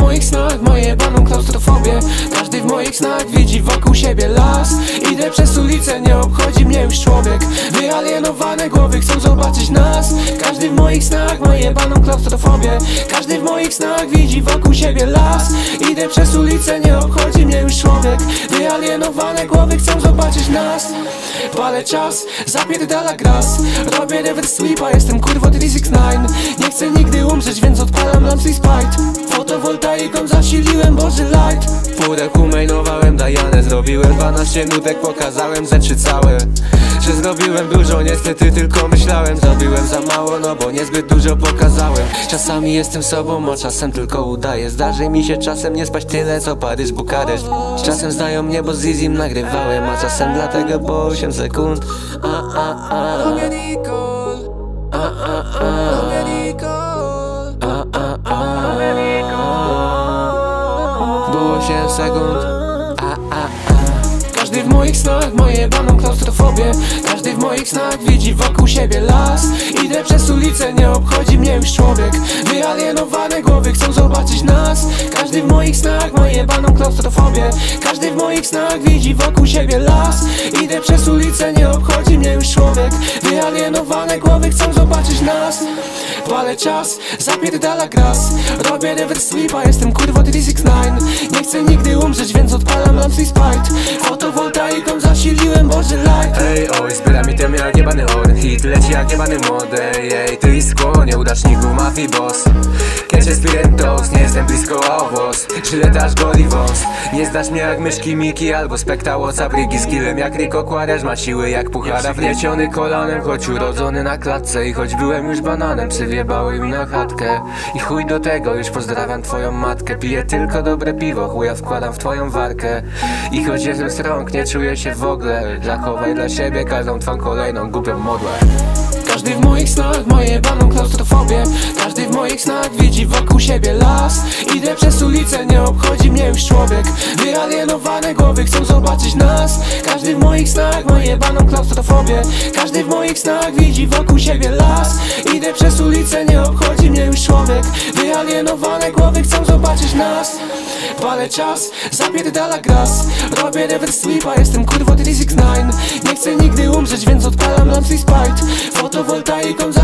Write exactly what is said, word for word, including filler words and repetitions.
moich snach ma jebaną klaustrofobię. Każdy w moich snach widzi wokół siebie las. Idę przez ulicę, nie obchodzi mnie już człowiek. Wyalienowane głowy chcą zobaczyć nas. Każdy w moich snach ma jebaną klaustrofobię. Każdy w moich snach widzi wokół siebie las. Idę przez ulicę, nie obchodzi mnie już człowiek. Wyalienowane głowy chcą zobaczyć nas. Palę czas, zapierdala gras. Robię reverse sweepa, jestem kurwo trzy sześć dziewięć. Nie chcę nigdy umrzeć, więc odpalam lampy spite. Fotowoltaiką zasiliłem Boży light. Furek umainowałem Dajanę, zrobiłem dwanaście nutek, pokazałem rzeczy całe. Że zrobiłem dużo, niestety tylko myślałem. Zrobiłem za mało, no bo niezbyt dużo pokazałem. Czasami jestem sobą, a czasem tylko udaję. Zdarzy mi się czasem nie spać tyle co Paryż, Bukareszt. Czasem znają mnie, bo z Izim nagrywałem, a czasem dlatego po osiem sekund. A, a, a. Robię Nicole. A, a, a. Robię Nicole. A, a, a. Robię Nicole. Było osiem sekund. A, a, a. Każdy w moich snach ma jebaną klaustrofobię. Każdy w moich snach widzi wokół siebie las. Idę przez ulicę, nie obchodzi mnie już człowiek. Wyalienowane głowy chcą zobaczyć nas. Każdy w moich snach ma jebaną klaustrofobię. Każdy w moich snach widzi wokół siebie las. Idę przez ulicę, nie obchodzi mnie już człowiek. Wyalienowane głowy chcą zobaczyć nas. Palę czas, zapierdala gras. Robię reverse sweepa, jestem kurwo trzy sześć dziewięć. Nie chcę nigdy umrzeć, więc odpalam lampy spite. Fotowoltaiką zasiliłem Boży light. Ej, oj, zbiera mi tem jak jebany orn. Hit leci jak jebany młody. Ej, ty i skło, nieudaczniku, mafii boss. Kiedzie spirentos, nie jestem blisko obóz. Żyletaż goli wąs. Nie znasz mnie jak myszki Miki albo spektało Cabrygi. Z killem jak Rico Quarez, ma siły jak puchara. Wnieciony kolanem, choć urodzony na klatce. I choć byłem już bananem, przywiebały mi na chatkę. I chuj do tego, już pozdrawiam twoją matkę. Piję tylko dobre piwo, chuja wkładam w twoją warkę. I choć jestem z rąk, nie czuję się w ogóle. Zachowaj dla siebie każdą twą kolejną głupią modłę. Każdy w moich snach ma jebaną klaustrofobię. Każdy w moich snach widzi wokół siebie las. Idę przez ulicę, nie obchodzi mnie już człowiek. Wyalienowane głowy chcą zobaczyć nas. Każdy w moich snach ma jebaną klaustrofobię. Każdy w moich snach widzi wokół siebie las. Idę przez ulicę, nie obchodzi mnie już człowiek. Wyalienowane głowy chcą zobaczyć nas. Palę czas, zapierdala gras. Robię reverse sweepa, jestem kurwo trzy sześć dziewięć. Nie chcę nigdy umrzeć, więc odpalam lampy spite. Fotowoltaiką